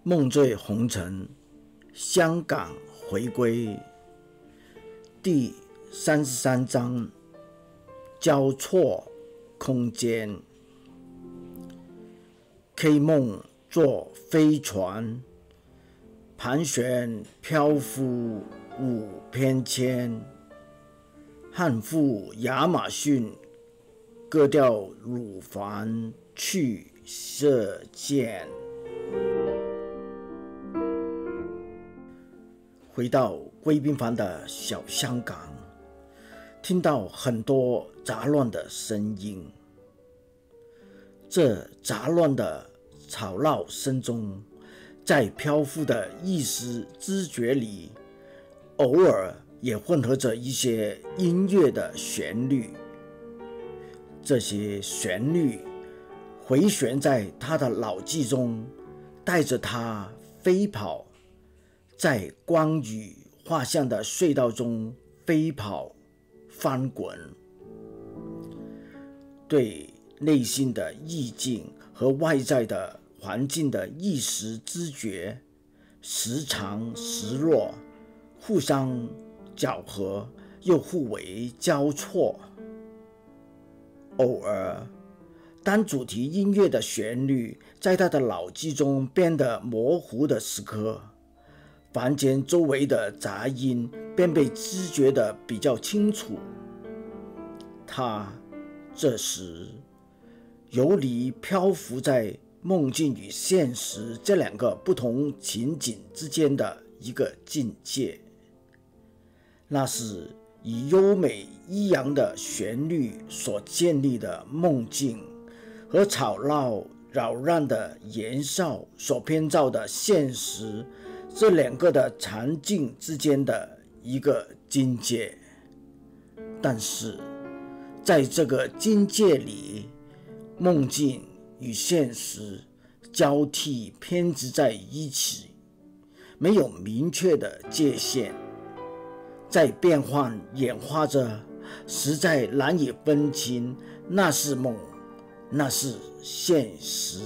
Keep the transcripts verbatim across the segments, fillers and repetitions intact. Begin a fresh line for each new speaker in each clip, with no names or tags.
梦醉红尘，香港回归，第三十三章，交错空间。K 梦坐飞船，盘旋漂浮舞翩跹，汉赴亚马逊，割掉乳房去射箭。回到贵宾房的小香港，听到很多杂乱的声音。这杂乱的吵闹声中，在漂浮的意识知觉里，偶尔也混合着一些音乐的旋律。这些旋律回旋在他的脑际中，带着他飞跑，在光与画像的隧道中飞跑翻滚，对内心的意境和外在的环境的意识知觉时长时弱，互相搅合又互为交错。偶尔当主题音乐的旋律在他的脑际中变得模糊的时刻，房间周围的杂音便被知觉得比较清楚。他这时游离漂浮在梦境与现实这两个不同情景之间的一个境界，那是以优美抑扬的旋律所建立的梦境，和吵闹扰乱的言笑所编造的现实这两个的场景之间的一个境界。但是在这个境界里，梦境与现实交替偏执在一起，没有明确的界限，在变换演化着，实在难以分清那是梦，那是现实。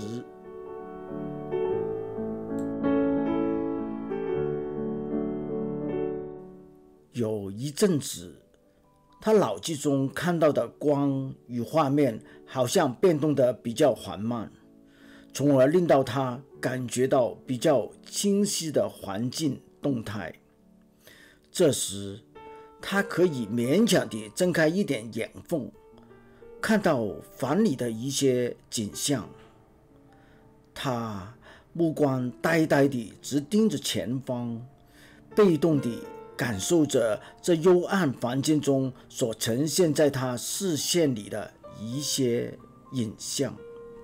有一阵子，他脑际中看到的光与画面好像变动得比较缓慢，从而令到他感觉到比较清晰的环境动态。这时他可以勉强地睁开一点眼缝，看到房里的一些景象。他目光呆呆地直盯着前方，被动地感受着这幽暗房间中所呈现在他视线里的一些影像。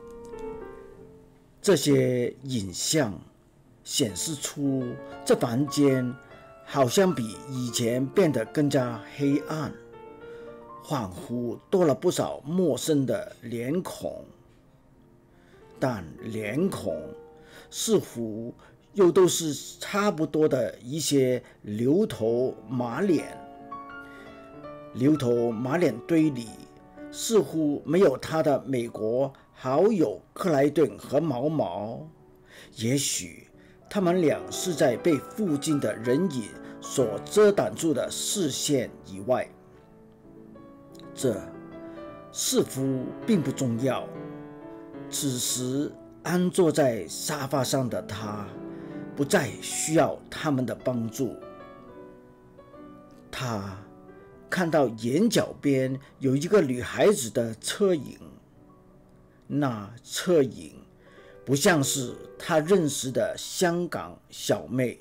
这些影像显示出这房间好像比以前变得更加黑暗，仿佛多了不少陌生的脸孔，但脸孔似乎又都是差不多的一些牛头马脸。牛头马脸堆里似乎没有他的美国好友克莱顿和毛毛，也许他们俩是在被附近的人影所遮挡住的视线以外。这似乎并不重要。此时安坐在沙发上的他不再需要他们的帮助。他看到眼角边有一个女孩子的侧影，那侧影不像是他认识的香港小妹，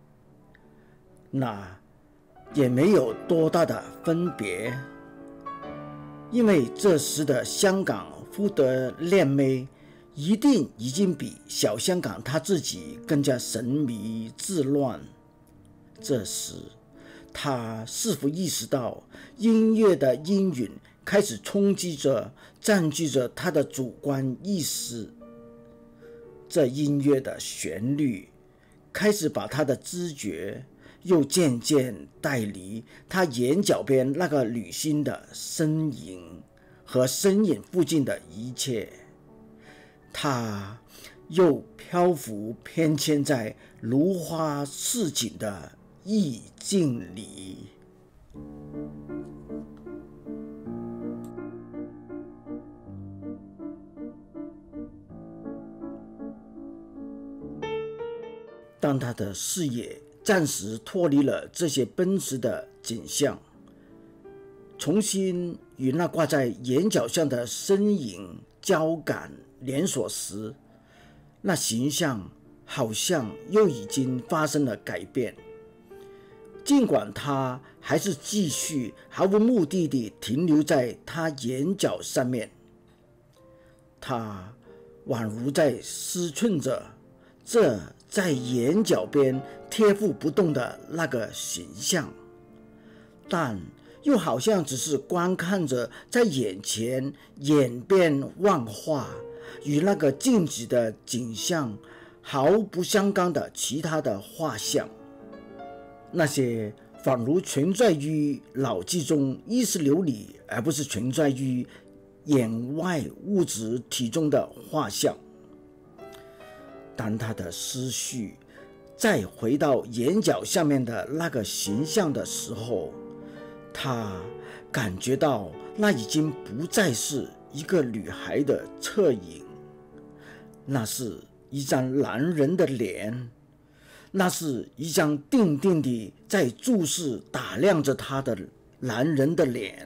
那也没有多大的分别，因为这时的香港福德恋妹一定已经比小香港他自己更加神迷自乱。这时他是否意识到音乐的音韵开始冲击着占据着他的主观意识？这音乐的旋律开始把他的知觉又渐渐带离他眼角边那个女星的身影和身影附近的一切。他又漂浮偏跹在如花似锦的意境里。当他的视野暂时脱离了这些奔驰的景象，重新与那挂在眼角上的身影交感连锁时，那形象好像又已经发生了改变。尽管他还是继续毫无目的地停留在他眼角上面，他宛如在思忖着这在眼角边贴附不动的那个形象，但又好像只是观看着在眼前演变万化，与那个静止的景象毫不相干的其他的画像，那些仿如存在于脑际中意识流里，而不是存在于眼外物质体中的画像。当他的思绪再回到眼角下面的那个形象的时候，他感觉到那已经不再是一个女孩的侧影，那是一张男人的脸，那是一张定定地在注视打量着他的男人的脸。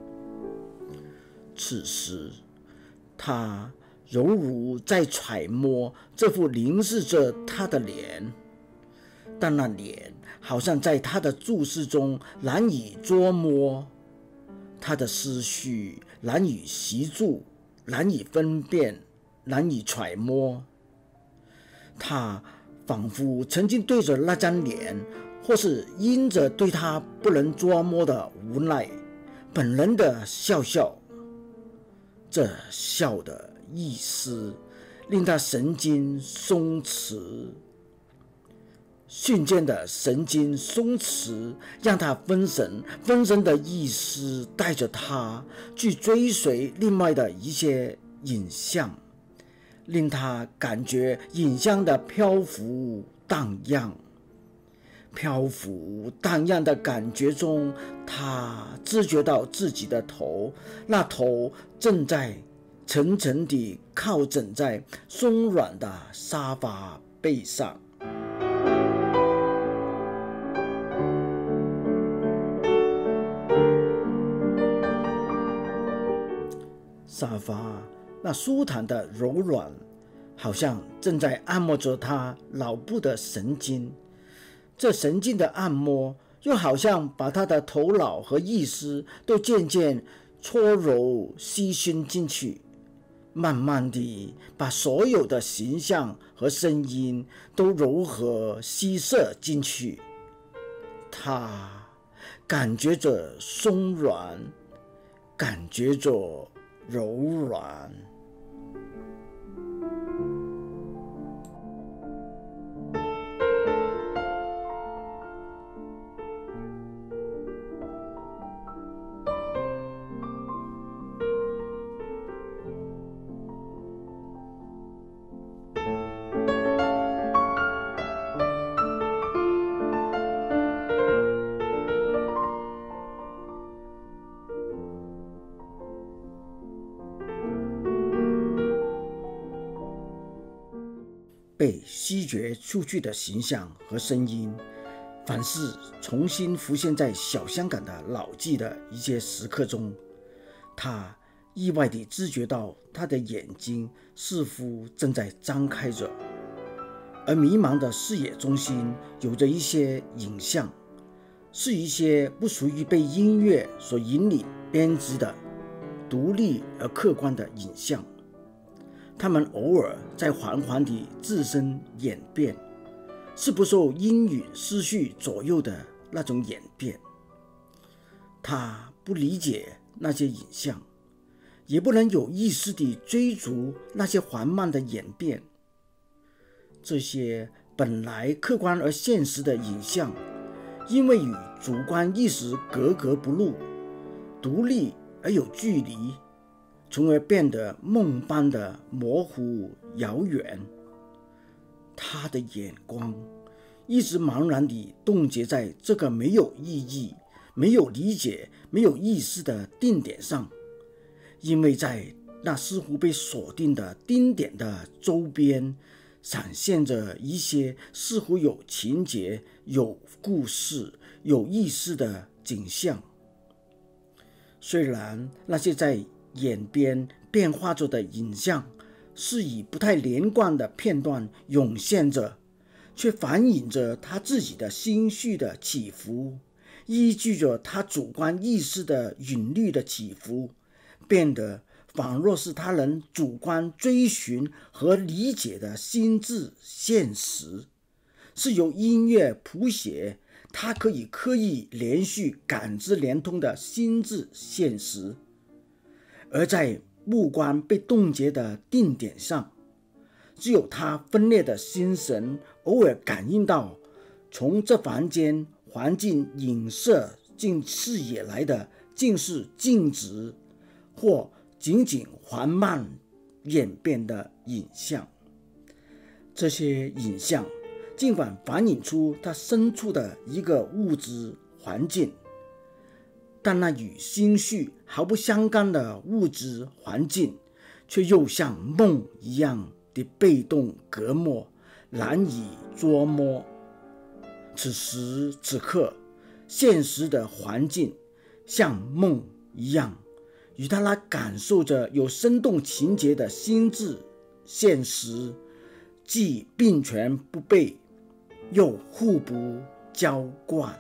此时他犹如在揣摩这副凝视着他的脸，但那脸好像在他的注视中难以捉摸，他的思绪难以习住，难以分辨，难以揣摩。他仿佛曾经对着那张脸，或是因着对他不能捉摸的无奈，本能的笑笑。这笑的意思令他神经松弛，瞬间的神经松弛让他分神，分神的意思带着他去追随另外的一些影像，令他感觉影像的漂浮荡漾。漂浮荡漾的感觉中，他知觉到自己的头，那头正在沉沉地靠枕在松软的沙发背上。沙发那舒坦的柔软，好像正在按摩着他脑部的神经。这神经的按摩又好像把他的头脑和意识都渐渐搓揉吸熏进去，慢慢地把所有的形象和声音都柔和吸摄进去。他感觉着松软，感觉着柔软。被吸掘出去的形象和声音，凡是重新浮现在小香港的脑际的一些时刻中，他意外地知觉到他的眼睛似乎正在张开着，而迷茫的视野中心有着一些影像，是一些不属于被音乐所引领编织的独立而客观的影像。他们偶尔在缓缓地自身演变，是不受音韵思绪左右的那种演变。他不理解那些影像，也不能有意识地追逐那些缓慢的演变。这些本来客观而现实的影像，因为与主观意识格格不入，独立而有距离，从而变得梦般的模糊遥远。 他的眼光一直茫然地冻结在这个没有意义、没有理解、没有意思的定点上，因为在那似乎被锁定的定点的周边，闪现着一些似乎有情节、有故事、有意思的景象。虽然那些在眼边变化着的影像是以不太连贯的片段涌现着，却反映着他自己的心绪的起伏，依据着他主观意识的韵律的起伏，变得仿若是他人主观追寻和理解的心智现实，是由音乐谱写他可以刻意连续感知连通的心智现实。而在目光被冻结的定点上，只有他分裂的心神偶尔感应到从这房间环境影射进视野来的竟是静止或仅仅缓慢演变的影像。这些影像尽管反映出他身处的一个物质环境，但那与心绪毫不相干的物质环境却又像梦一样的被动隔膜，难以捉摸。此时此刻，现实的环境像梦一样，与他那感受着有生动情节的心智现实既并存不悖，又互不交贯。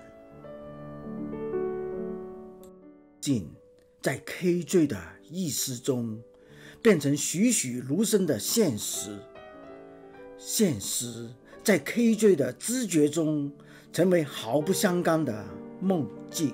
静在 K J 的意识中变成栩栩如生的现实，现实在 K J 的知觉中成为毫不相干的梦境。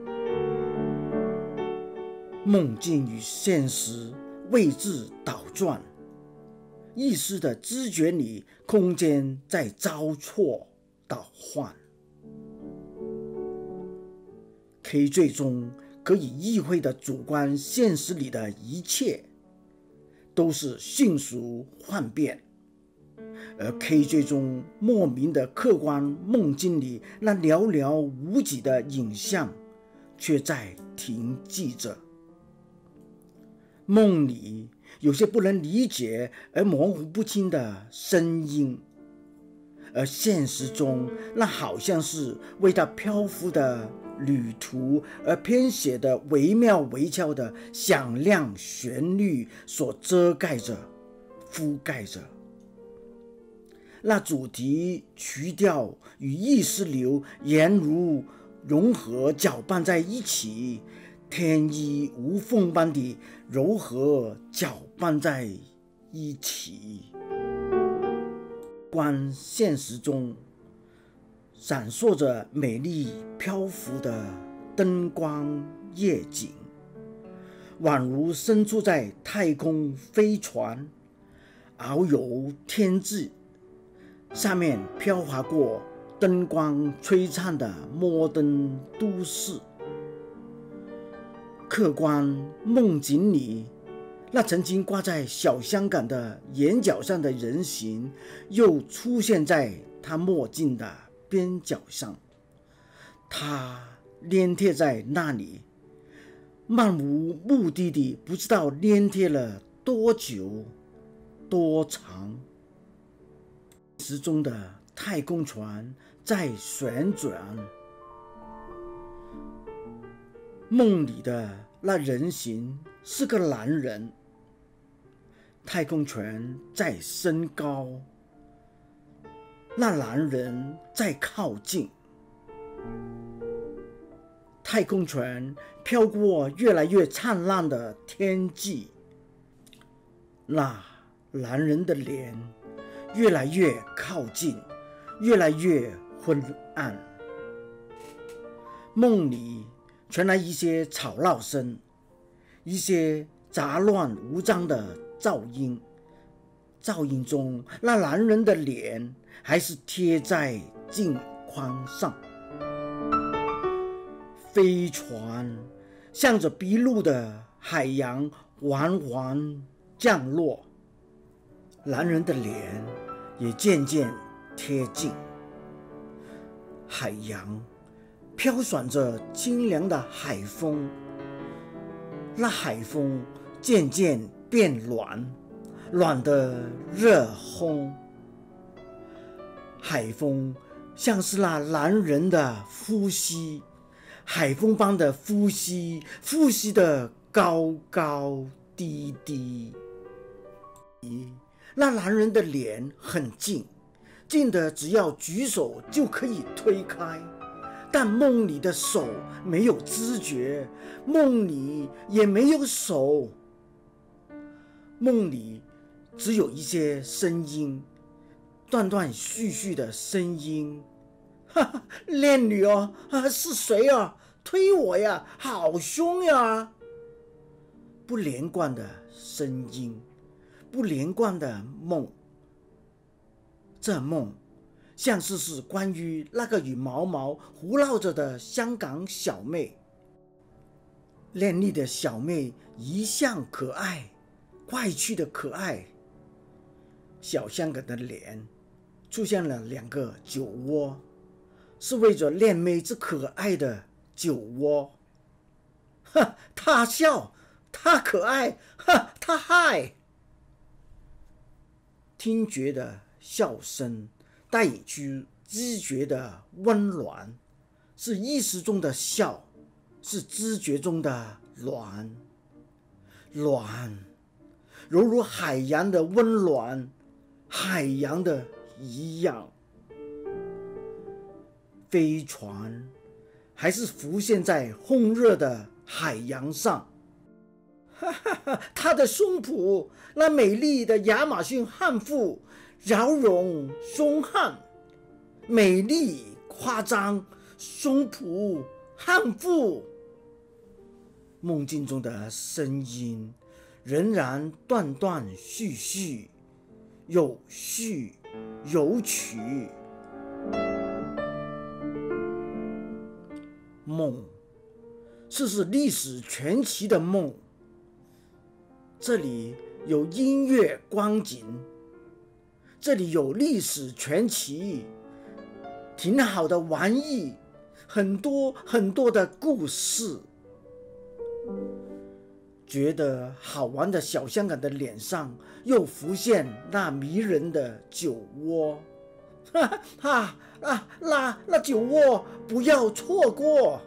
梦境与现实位置倒转，意识的知觉里空间在交错倒换。K J 中可以意会的主观现实里的一切都是迅速幻变，而 K J 中莫名的客观梦境里那寥寥无几的影像却在停寂着。梦里有些不能理解而模糊不清的声音，而现实中那好像是为他漂浮的旅途而编写的惟妙惟肖的响亮旋律所遮盖着、覆盖着。那主题曲调与意识流俨如融合搅拌在一起，天衣无缝般地柔和搅拌在一起。观现实中闪烁着美丽漂浮的灯光夜景，宛如身处在太空飞船，遨游天际，下面飘滑过灯光璀璨的摩登都市。客观梦境里，那曾经挂在小香港的眼角上的人形，又出现在他墨镜的边角上。他粘贴在那里，漫无目的地，不知道粘贴了多久、多长。时钟的太空船在旋转，梦里的那人形是个男人，太空船在升高，那男人在靠近。太空船飘过越来越灿烂的天际，那男人的脸越来越靠近，越来越昏暗。梦里传来一些吵闹声，一些杂乱无章的噪音。噪音中，那男人的脸还是贴在镜框上。飞船向着逼路的海洋缓缓降落，男人的脸也渐渐贴近。海洋飘爽着清凉的海风，那海风渐渐变暖，暖得热烘。海风像是那男人的呼吸，海风般的呼吸，呼吸的高高低低。那男人的脸很近，近的只要举手就可以推开，但梦里的手没有知觉，梦里也没有手，梦里只有一些声音，断断续续的声音。哈哈，恋女哦，啊，是谁啊？推我呀，好凶呀！不连贯的声音，不连贯的梦。这梦像是是关于那个与毛毛胡闹着的香港小妹。靓丽的小妹一向可爱，怪趣的可爱。小香港的脸出现了两个酒窝，是为着靓妹之可爱的酒窝。哈，她笑，她可爱，哈，她嗨。听觉的笑声带引出知觉的温暖，是意识中的笑，是知觉中的暖。暖，犹如海洋的温暖，海洋的一样。飞船还是浮现在烘热的海洋上。哈哈哈，他的胸脯，那美丽的亚马逊悍妇，饶容凶悍，美丽夸张，胸脯悍妇。梦境中的声音仍然断断续续，有序有曲。梦是是历史传奇的梦，这里有音乐光景，这里有历史传奇，挺好的玩意，很多很多的故事。觉得好玩的小香港的脸上又浮现那迷人的酒窝。哈哈啊，那那酒窝不要错过。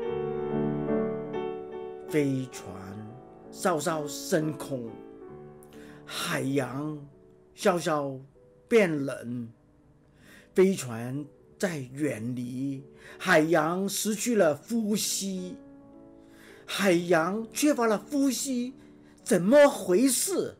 飞船稍稍升空，海洋稍稍变冷，飞船在远离，海洋失去了呼吸，海洋缺乏了呼吸，怎么回事？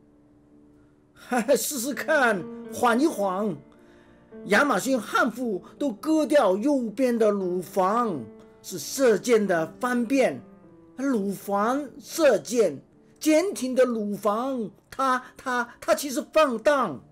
试试看，缓一缓。亚马逊悍妇都割掉右边的乳房，是射箭的方便。乳房射箭，坚挺的乳房，它它它其实放荡。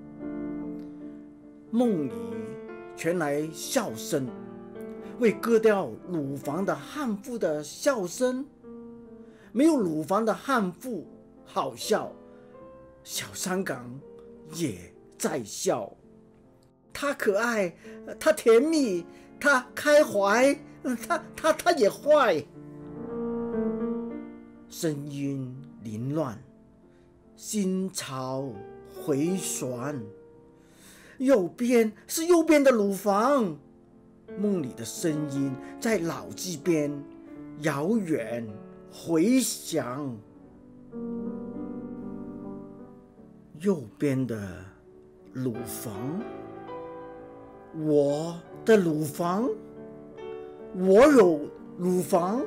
梦里传来笑声，为割掉乳房的悍妇的笑声。没有乳房的悍妇好笑，小香港也在笑。他可爱，他甜蜜，他开怀，他他他也坏。声音凌乱，心潮回旋。右边是右边的乳房，梦里的声音在脑际边遥远回响。右边的乳房，我的乳房，我有乳房。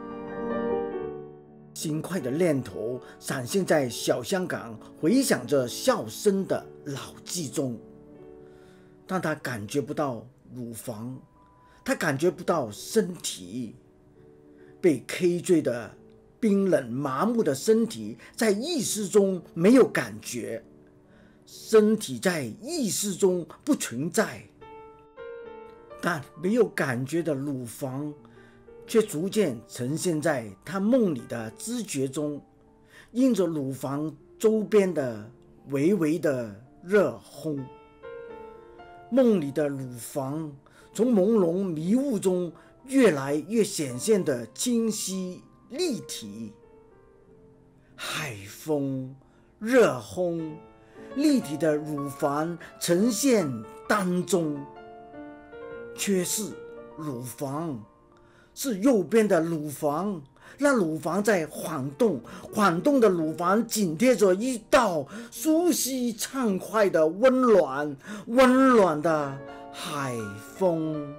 轻快的念头闪现在小香港回响着笑声的脑际中，但他感觉不到乳房，他感觉不到身体。被 K 坠的冰冷麻木的身体在意识中没有感觉，身体在意识中不存在，但没有感觉的乳房却逐渐呈现在他梦里的知觉中，映着乳房周边的微微的热烘。梦里的乳房从朦胧迷雾中越来越显现的清晰立体。海风热烘，立体的乳房呈现当中，却是乳房，是右边的乳房。那乳房在晃动，晃动的乳房紧贴着一道舒适畅快的温暖，温暖的海风。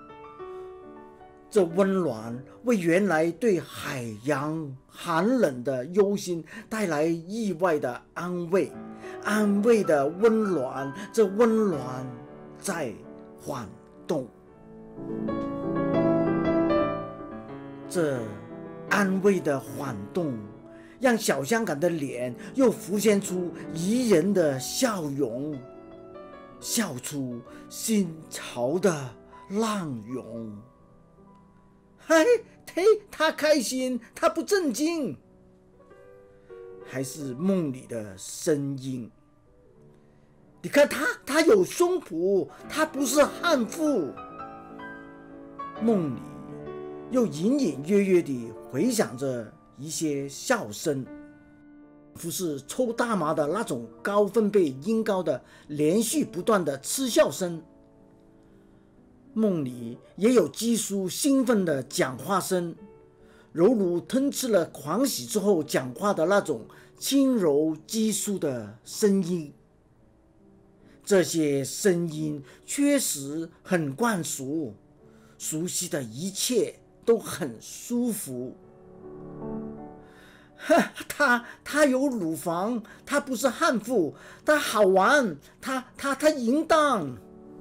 这温暖为原来对海洋寒冷的忧心带来意外的安慰，安慰的温暖，这温暖在晃动。这安慰的晃动，让小香港的脸又浮现出宜人的笑容，笑出心潮的浪涌。嘿，嘿，他开心，他不正经，还是梦里的声音。你看他，他有胸脯，他不是悍妇。梦里又隐隐约约地回响着一些笑声，不是抽大麻的那种高分贝音高的连续不断的嗤笑声。梦里也有基叔兴奋的讲话声，犹如吞吃了狂喜之后讲话的那种轻柔基叔的声音。这些声音确实很惯熟，熟悉的一切都很舒服。他他有乳房，他不是悍妇，他好玩，他他他淫荡。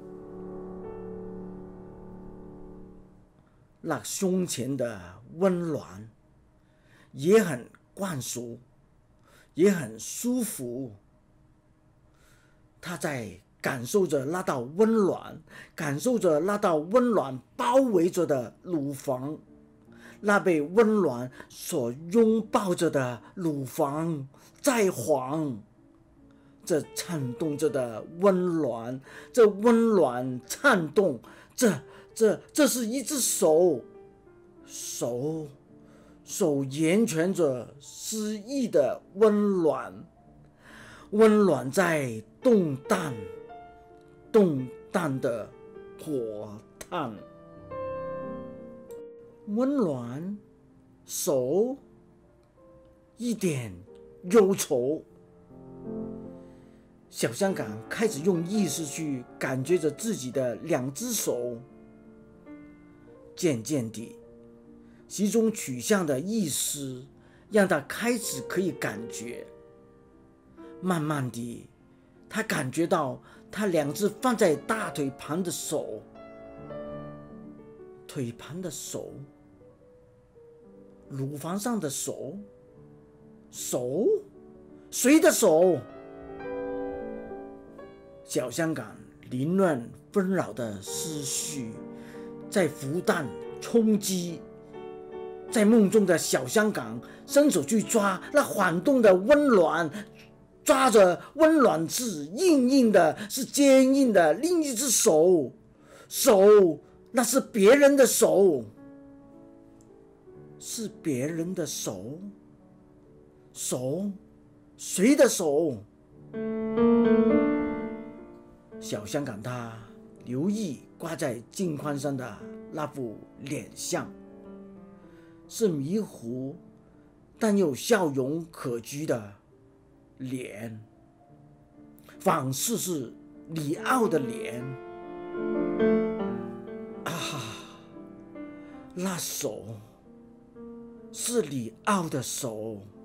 那胸前的温暖也很惯熟，也很舒服。他在感受着那道温暖，感受着那道温暖包围着的乳房，那被温暖所拥抱着的乳房在晃，这颤动着的温暖，这温暖颤动，这这这是一只手，手手延拳着诗意的温暖，温暖在动荡，动荡的火炭。温暖，手，一点忧愁。小香港开始用意识去感觉着自己的两只手，渐渐地，其中取向的意识让他开始可以感觉。慢慢地，他感觉到他两只放在大腿旁的手，腿旁的手，乳房上的手，手，谁的手？小香港凌乱纷扰的思绪在浮荡冲击，在梦中的小香港伸手去抓那晃动的温暖，抓着温暖是硬硬的，是坚硬的，另一只手，手，那是别人的手，是别人的手，手，谁的手？小香港他留意挂在镜框上的那副脸相，是迷糊但又笑容可掬的脸，仿似是里奥的脸。啊，那手是里奥的手。